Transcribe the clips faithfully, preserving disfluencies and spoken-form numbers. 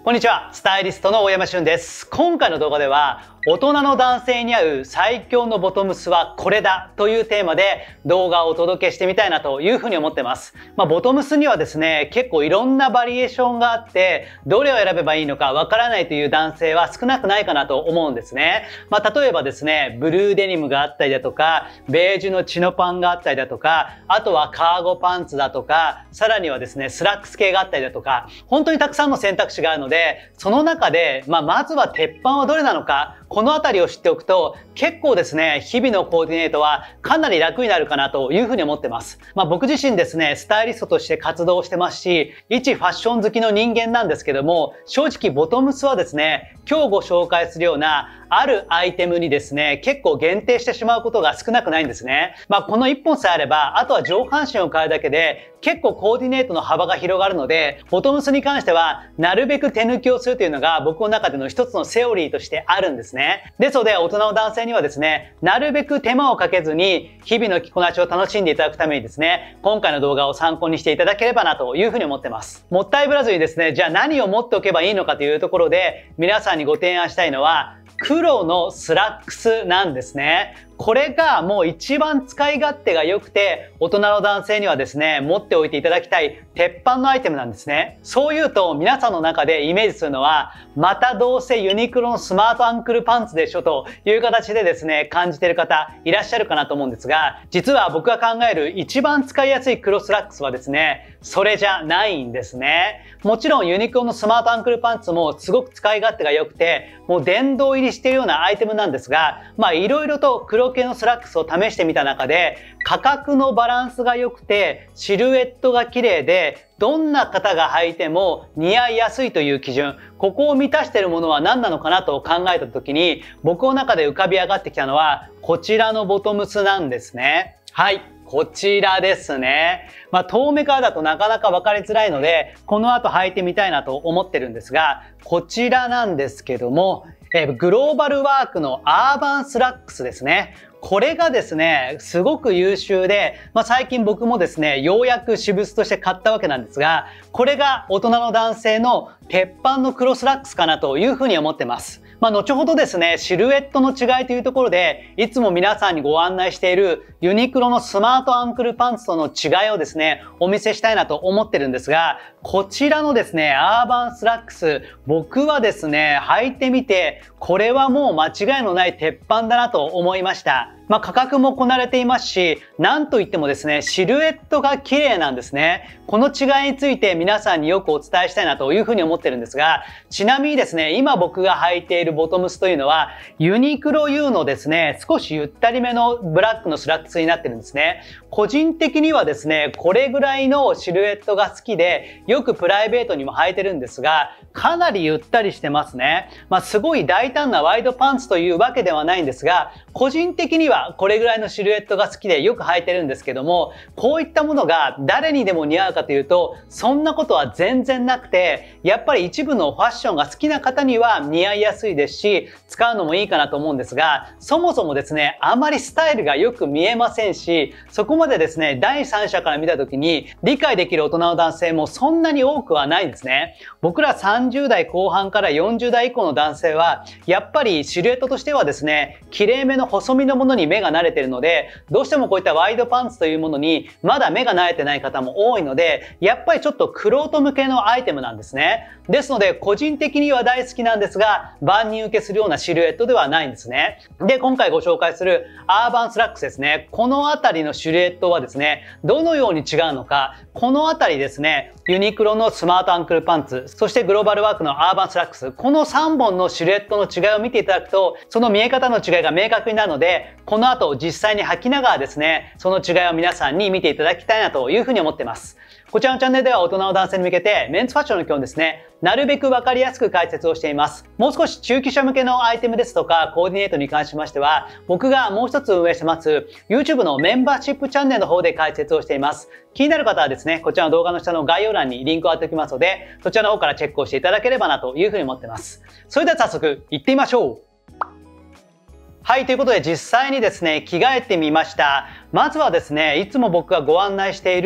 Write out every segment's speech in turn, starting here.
こんにちは、スタイリストの大山俊です。今回の動画では、大人の男性に合う最強のボトムスはこれだというテーマで動画をお届けしてみたいなというふうに思ってます。まあ、ボトムスにはですね、結構いろんなバリエーションがあって、どれを選べばいいのかわからないという男性は少なくないかなと思うんですね。まあ、例えばですね、ブルーデニムがあったりだとか、ベージュのチノパンがあったりだとか、あとはカーゴパンツだとか、さらにはですね、スラックス系があったりだとか、本当にたくさんの選択肢があるので、その中で、まあ、まずは鉄板はどれなのか、このあたりを知っておくと、結構ですね、日々のコーディネートはかなり楽になるかなというふうに思ってます。まあ僕自身ですね、スタイリストとして活動してますし、一ファッション好きの人間なんですけども、正直ボトムスはですね、今日ご紹介するようなあるアイテムにですね、結構限定してしまうことが少なくないんですね。まあこの一本さえあれば、あとは上半身を変えるだけで、結構コーディネートの幅が広がるので、ボトムスに関しては、なるべく手抜きをするというのが僕の中での一つのセオリーとしてあるんですね。ですので、大人の男性にはですね、なるべく手間をかけずに、日々の着こなしを楽しんでいただくためにですね、今回の動画を参考にしていただければなというふうに思ってます。もったいぶらずにですね、じゃあ何を持っておけばいいのかというところで、皆さんにご提案したいのは、黒のスラックスなんですね。これがもう一番使い勝手が良くて、大人の男性にはですね、持っておいていただきたい鉄板のアイテムなんですね。そう言うと皆さんの中でイメージするのは、またどうせユニクロのスマートアンクルパンツでしょという形でですね、感じている方いらっしゃるかなと思うんですが、実は僕が考える一番使いやすい黒スラックスはですね、それじゃないんですね。もちろんユニクロのスマートアンクルパンツもすごく使い勝手が良くて、もう殿堂入りしているようなアイテムなんですが、まあいろいろと黒系のスラックスを試してみた中で、価格のバランスが良くて、シルエットが綺麗で、どんな方が履いても似合いやすいという基準、ここを満たしているものは何なのかなと考えた時に、僕の中で浮かび上がってきたのは、こちらのボトムスなんですね。はい。こちらですね。まあ、遠目からだとなかなか分かりづらいので、この後履いてみたいなと思ってるんですが、こちらなんですけども、えー、グローバルワークのアーバンスラックスですね。これがですね、すごく優秀で、まあ、最近僕もですね、ようやく私物として買ったわけなんですが、これが大人の男性の鉄板の黒スラックスかなというふうに思ってます。まあ、後ほどですね、シルエットの違いというところで、いつも皆さんにご案内しているユニクロのスマートアンクルパンツとの違いをですね、お見せしたいなと思ってるんですが、こちらのですね、アーバンスラックス、僕はですね、履いてみて、これはもう間違いのない鉄板だなと思いました。まあ、価格もこなれていますし、なんといってもですね、シルエットが綺麗なんですね。この違いについて皆さんによくお伝えしたいなというふうに思ってるんですが、ちなみにですね、今僕が履いているボトムスというのは、ユニクロ ユー のですね、少しゆったりめのブラックのスラックスになってるんですね。個人的にはですね、これぐらいのシルエットが好きで、よくプライベートにも履いてるんですが、かなりゆったりしてますね。まあ、すごい大胆なワイドパンツというわけではないんですが、個人的にはこれぐらいのシルエットが好きでよく履いてるんですけども、こういったものが誰にでも似合うかというと、そんなことは全然なくて、やっぱり一部のファッションが好きな方には似合いやすいですし、使うのもいいかなと思うんですが、そもそもですね、あまりスタイルがよく見えませんし、そこまでですね、第三者から見た時に理解できる大人の男性もそんなに多くはないんですね。僕らさんじゅうだいこう半からよんじゅうだい以降の男性は、やっぱりシルエットとしてはですね、綺麗めの細身のものに目が慣れているので、どうしてもこういったワイドパンツというものにまだ目が慣れてない方も多いので、やっぱりちょっと玄人向けのアイテムなんですね。ですので、個人的には大好きなんですが、万人受けするようなシルエットではないんですね。で、今回ご紹介するアーバンスラックスですね。このあたりのシルエットはですね、どのように違うのか、このあたりですね、ユニクロのスマートアンクルパンツ、そしてグローバルワークのアーバンスラックス、このさんぼんのシルエットの違いを見ていただくと、その見え方の違いが明確になるので、この後実際に履きながらですね、その違いを皆さんに見ていただきたいなというふうに思っています。こちらのチャンネルでは大人の男性に向けてメンズファッションの基本ですね、なるべくわかりやすく解説をしています。もう少し中級者向けのアイテムですとかコーディネートに関しましては、僕がもう一つ運営してます YouTube のメンバーシップチャンネルの方で解説をしています。気になる方はですね、こちらの動画の下の概要欄にリンクを貼っておきますので、そちらの方からチェックをしていただければなというふうに思っています。それでは早速行ってみましょう。はい、ということで実際にですね、着替えてみました。まずはですね、いつも僕がご案内している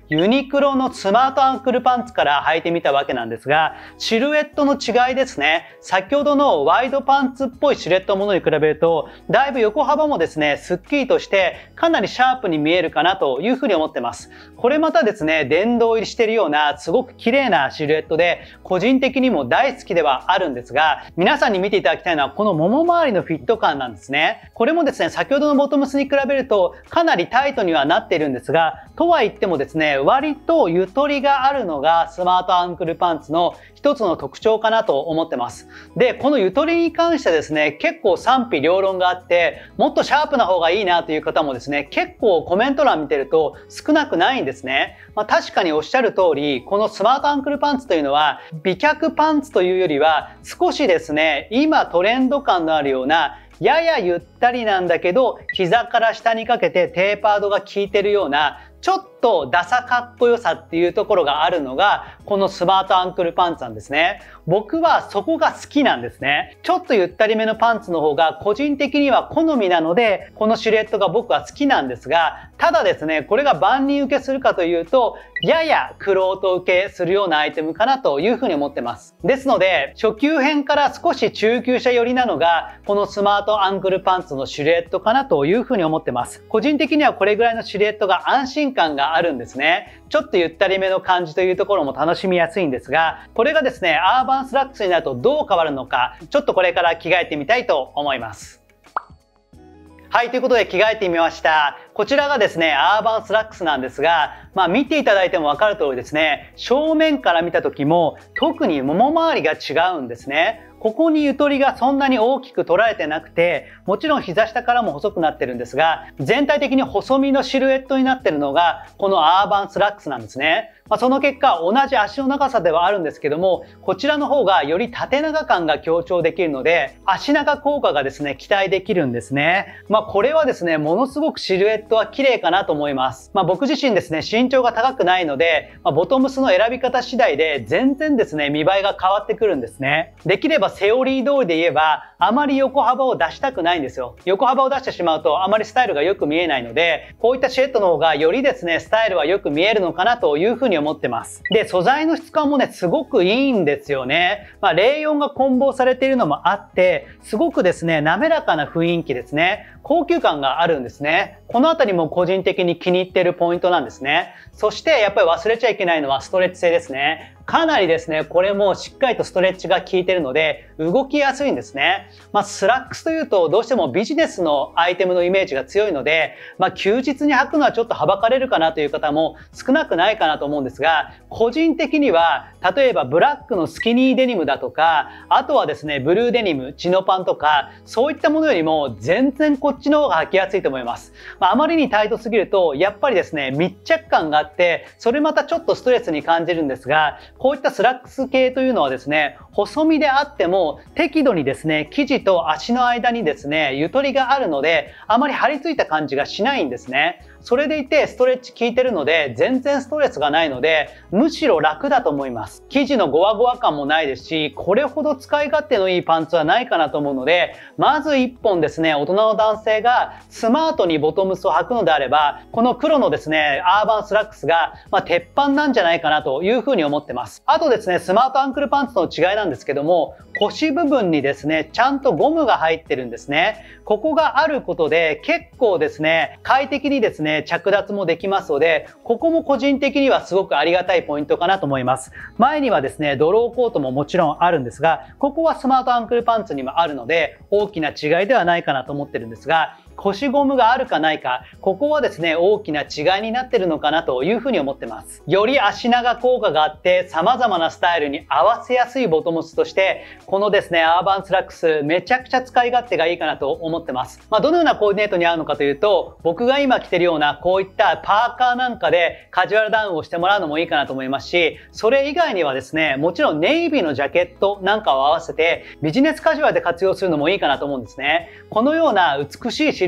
ユニクロのスマートアンクルパンツから履いてみたわけなんですが、シルエットの違いですね。先ほどのワイドパンツっぽいシルエットのものに比べると、だいぶ横幅もですね、スッキリとしてかなりシャープに見えるかなというふうに思ってます。これまたですね、殿堂入りしているようなすごく綺麗なシルエットで、個人的にも大好きではあるんですが、皆さんに見ていただきたいのはこのもも周りのフィット感なんですね。これもですね、先ほどのボトムスに比べるとかなりタイトにはなっているんですが、とは言ってもですね、割とゆとりがあるのがスマートアンクルパンツの一つの特徴かなと思ってます。で、このゆとりに関してですね、結構賛否両論があって、もっとシャープな方がいいなという方もですね、結構コメント欄見てると少なくないんですね。まあ、確かにおっしゃる通り、このスマートアンクルパンツというのは美脚パンツというよりは少しですね、今トレンド感のあるようなややゆったりなんだけど、膝から下にかけてテーパードが効いてるような、ちょっとダサかっこよさっていうところがあるのが、このスマートアンクルパンツなんですね。僕はそこが好きなんですね。ちょっとゆったりめのパンツの方が個人的には好みなので、このシルエットが僕は好きなんですが、ただですね、これが万人受けするかというと、やや玄人受けするようなアイテムかなというふうに思ってます。ですので、初級編から少し中級者寄りなのが、このスマートアンクルパンツのシルエットかなというふうに思ってます。個人的にはこれぐらいのシルエットが安心感があるんですね。ちょっとゆったりめの感じというところも楽しみやすいんですが、これがですね、アーバンスラックスになるとどう変わるのか、ちょっとこれから着替えてみたいと思います。はい、ということで着替えてみました。こちらがですね、アーバンスラックスなんですが、まあ見ていただいてもわかる通りですね、正面から見た時も特にもも周りが違うんですね。ここにゆとりがそんなに大きく取られてなくて、もちろん膝下からも細くなってるんですが、全体的に細身のシルエットになってるのが、このアーバンスラックスなんですね。まあ、その結果、同じ足の長さではあるんですけども、こちらの方がより縦長感が強調できるので、足長効果がですね、期待できるんですね。まあ、これはですね、ものすごくシルエットは綺麗かなと思います。まあ、僕自身ですね、身長が高くないので、まあ、ボトムスの選び方次第で全然ですね、見栄えが変わってくるんですね。できればセオリー通りで言えば、あまり横幅を出したくないんですよ。横幅を出してしまうとあまりスタイルがよく見えないので、こういったシルエットの方がよりですね、スタイルはよく見えるのかなというふうに思ってます。で、素材の質感もね、すごくいいんですよね。まあ、レーヨンが混紡されているのもあって、すごくですね、滑らかな雰囲気ですね。高級感があるんですね。このあたりも個人的に気に入っているポイントなんですね。そしてやっぱり忘れちゃいけないのはストレッチ性ですね。かなりですね、これもしっかりとストレッチが効いているので、動きやすいんですね。まあ、スラックスというとどうしてもビジネスのアイテムのイメージが強いので、まあ、休日に履くのはちょっとはばかれるかなという方も少なくないかなと思うんですが、個人的には、例えばブラックのスキニーデニムだとか、あとはですね、ブルーデニム、チノパンとか、そういったものよりも全然こっちの方が履きやすいと思います。まあ、あまりにタイトすぎると、やっぱりですね、密着感があって、それまたちょっとストレスに感じるんですが、こういったスラックス系というのはですね、細身であっても適度にですね、生地と足の間にですね、ゆとりがあるので、あまり張り付いた感じがしないんですね。それでいてストレッチ効いてるので、全然ストレスがないので、むしろ楽だと思います。生地のゴワゴワ感もないですし、これほど使い勝手のいいパンツはないかなと思うので、まず一本ですね、大人の男性がスマートにボトムスを履くのであれば、この黒のですね、アーバンスラックスが、まあ、鉄板なんじゃないかなというふうに思ってます。あとですね、スマートアンクルパンツの違いなんですけども、腰部分にですね、ちゃんとゴムが入ってるんですね。ここがあることで結構ですね、快適にですね、着脱もできますので、ここも個人的にはすごくありがたいポイントかなと思います。前にはですね、ドローコートももちろんあるんですが、ここはスマートアンクルパンツにもあるので、大きな違いではないかなと思ってるんですが、腰ゴムがあるかないか、ここはですね、大きな違いになってるのかなというふうに思ってます。より足長効果があって、様々なスタイルに合わせやすいボトムスとして、このですね、アーバンスラックス、めちゃくちゃ使い勝手がいいかなと思ってます。まあ、どのようなコーディネートに合うのかというと、僕が今着てるようなこういったパーカーなんかでカジュアルダウンをしてもらうのもいいかなと思いますし、それ以外にはですね、もちろんネイビーのジャケットなんかを合わせて、ビジネスカジュアルで活用するのもいいかなと思うんですね。このような美しいシ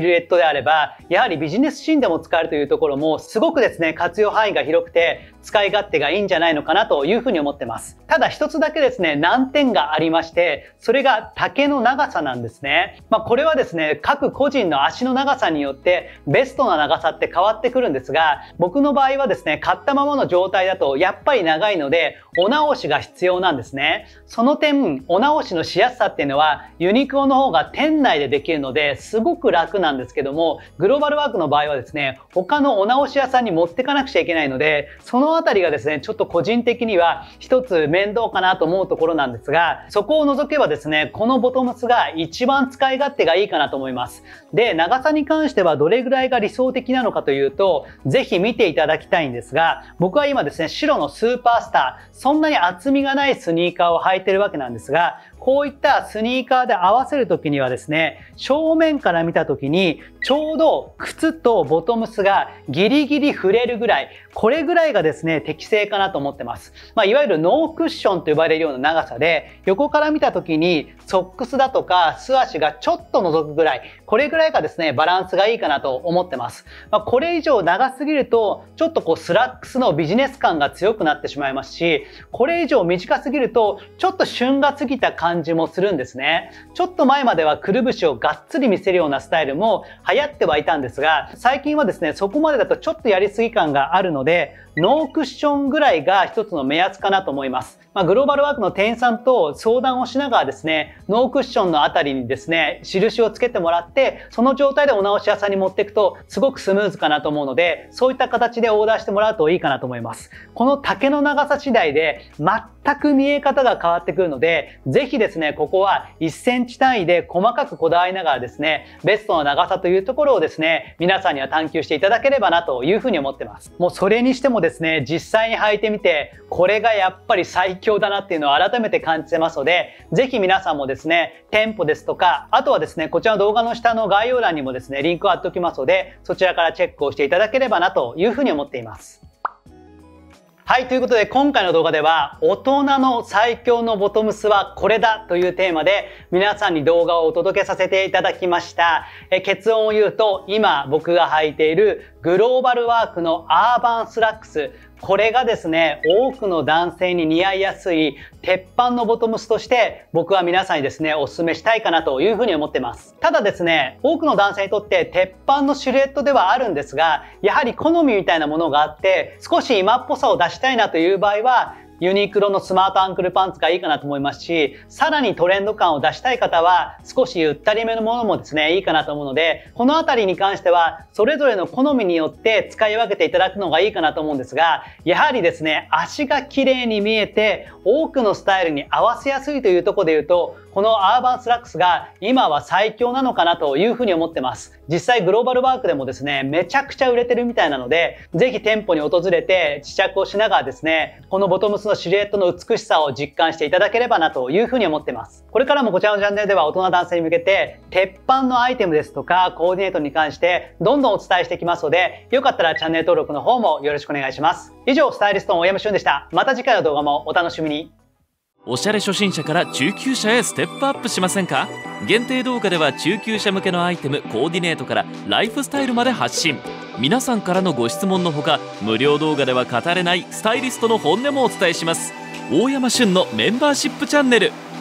ルエットであれば、やはりビジネスシーンでも使えるというところもすごくですね、活用範囲が広くて使い勝手がいいんじゃないのかなというふうに思ってます。ただ一つだけですね、難点がありまして、それが丈の長さなんですね。まあこれはですね、各個人の足の長さによってベストな長さって変わってくるんですが、僕の場合はですね、買ったままの状態だとやっぱり長いので、お直しが必要なんですね。その点、お直しのしやすさっていうのは、ユニクロの方が店内でできるので、すごく楽なんですけども、グローバルワークの場合はですね、他のお直し屋さんに持ってかなくちゃいけないので、そのあたりがですね、ちょっと個人的には一つ面倒かなと思うところなんですが、そこを除けばですね、このボトムスが一番使い勝手がいいかなと思います。で、長さに関してはどれぐらいが理想的なのかというと、ぜひ見ていただきたいんですが、僕は今ですね、白のスーパースター、そんなに厚みがないスニーカーを履いてるわけなんですが、こういったスニーカーで合わせるときにはですね、正面から見たときに、ちょうど靴とボトムスがギリギリ触れるぐらい、これぐらいがですね、適正かなと思ってます。まあ、いわゆるノークッションと呼ばれるような長さで、横から見たときにソックスだとか素足がちょっと覗くぐらい、これぐらいがですね、バランスがいいかなと思ってます。まあ、これ以上長すぎると、ちょっとこうスラックスのビジネス感が強くなってしまいますし、これ以上短すぎると、ちょっと旬が過ぎた感じもするんですね。ちょっと前まではくるぶしをがっつり見せるようなスタイルも流行ってはいたんですが、最近はですね、そこまでだとちょっとやりすぎ感があるので、ノークッションぐらいが一つの目安かなと思います。まあ、グローバルワークの店員さんと相談をしながらですね、ノークッションのあたりにですね、印をつけてもらって、その状態でお直し屋さんに持っていくとすごくスムーズかなと思うので、そういった形でオーダーしてもらうといいかなと思います。この丈の長さ次第で全く見え方が変わってくるので、ぜひですね、ここはいっセンチ単位で細かくこだわりながらですね、ベストな長さというところをですね、皆さんには探求していただければなというふうに思ってます。もうそれにしてもですね、実際に履いてみて、これがやっぱり最強だなっていうのを改めて感じてますので、ぜひ皆さんもですね、店舗ですとか、あとはですね、こちらの動画の下の概要欄にもですね、リンクを貼っておきますので、そちらからチェックをしていただければなというふうに思っています。はい、ということで今回の動画では大人の最強のボトムスはこれだというテーマで皆さんに動画をお届けさせていただきました。え結論を言うと今僕が履いているグローバルワークのアーバンスラックス、これがですね、多くの男性に似合いやすい鉄板のボトムスとして僕は皆さんにですね、お勧めしたいかなというふうに思ってます。ただですね、多くの男性にとって鉄板のシルエットではあるんですが、やはり好みみたいなものがあって、少し今っぽさを出したいなという場合は、ユニクロのスマートアンクルパンツがいいかなと思いますし、さらにトレンド感を出したい方は少しゆったりめのものもですね、いいかなと思うので、このあたりに関してはそれぞれの好みによって使い分けていただくのがいいかなと思うんですが、やはりですね、足が綺麗に見えて多くのスタイルに合わせやすいというところで言うと、このアーバンスラックスが今は最強なのかなというふうに思ってます。実際グローバルワークでもですね、めちゃくちゃ売れてるみたいなので、ぜひ店舗に訪れて試着をしながらですね、このボトムスのシルエットの美しさを実感していただければなというふうに思ってます。これからもこちらのチャンネルでは大人男性に向けて、鉄板のアイテムですとかコーディネートに関してどんどんお伝えしていきますので、よかったらチャンネル登録の方もよろしくお願いします。以上、スタイリストの大山俊でした。また次回の動画もお楽しみに。 おしゃれ初心者から中級者へステップアップしませんか？限定動画では中級者向けのアイテム、コーディネートからライフスタイルまで発信。皆さんからのご質問のほか、無料動画では語れないスタイリストの本音もお伝えします。大山俊のメンバーシップチャンネル。